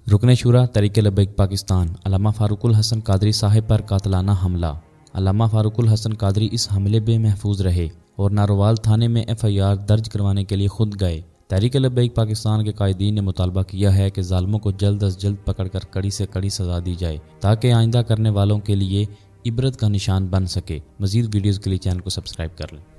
रुकन शुरा तहरीक लब्बैक पाकिस्तान अल्लामा फ़ारुकुल हसन कादरी साहिब पर कातलाना हमला। अल्लामा फ़ारुकुल हसन कादरी इस हमले में महफूज रहे और नारोवाल थाने में FIR दर्ज करवाने के लिए खुद गए। तहरीक लब्बैक पाकिस्तान के कायदीन ने मुतालबा किया है कि ज़ालिमों को जल्द अज जल्द पकड़कर कड़ी से कड़ी सज़ा दी जाए ताकि आइंदा करने वालों के लिए इबरत का निशान बन सके। मज़ीद वीडियोज़ के लिए चैनल को सब्सक्राइब कर लें।